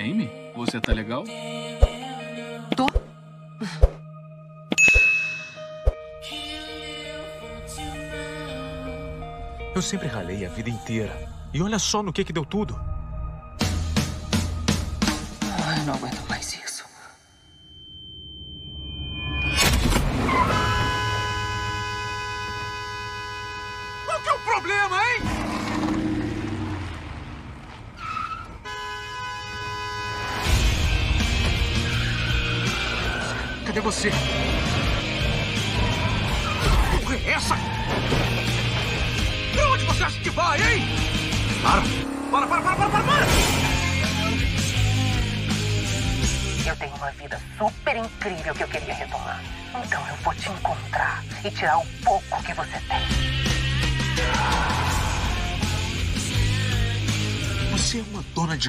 Amy, você tá legal? Tô. Eu sempre ralei a vida inteira. E olha só no que deu tudo. Ai, eu não aguento mais isso. Qual que é o problema, hein? Cadê você? Porra é essa? Pra onde você acha que vai, hein? Para! Eu tenho uma vida super incrível que eu queria retomar. Então eu vou te encontrar e tirar o pouco que você tem. Você é uma dona de